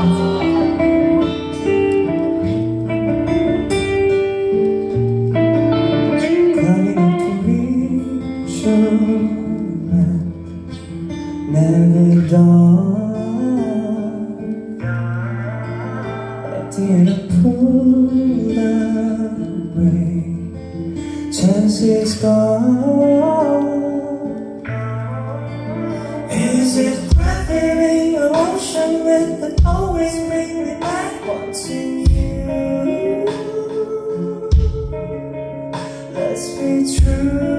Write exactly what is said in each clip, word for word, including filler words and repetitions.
Never dawn, letting it pull away. Chances gone. Is it breathing the ocean wind that always bring me back wanting you? Let's be true.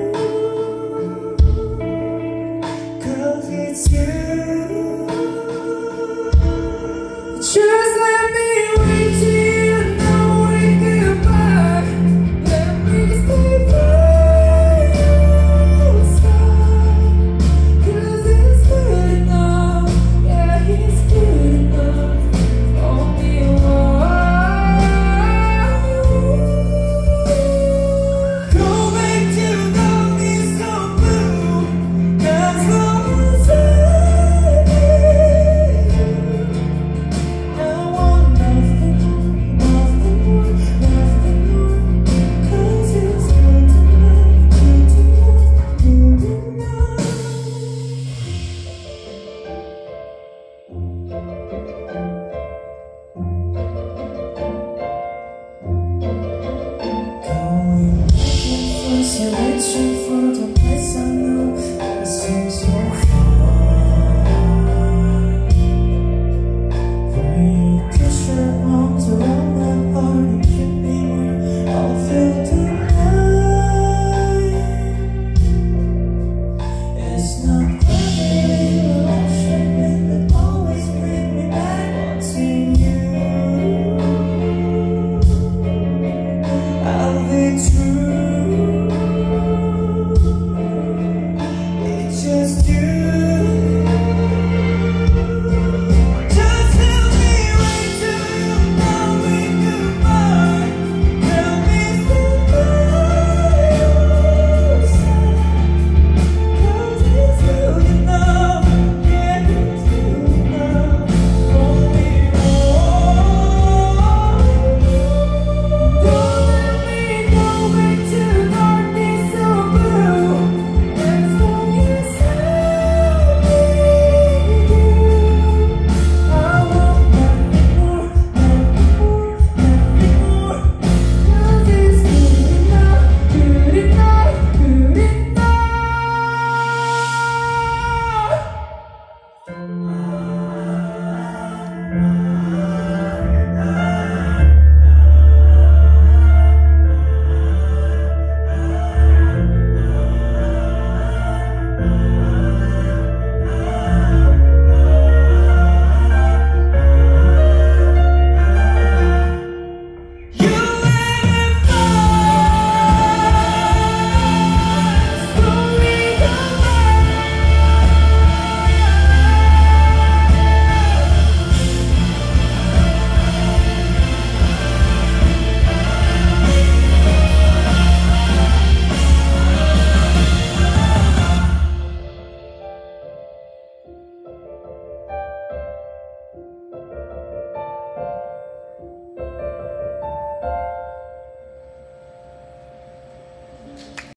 It's you. Just let me wait till now we get back. Let me stay by your side. Cause it's good enough. Yeah, it's good enough for me. Go back to the days of blue. That's all. Thank you.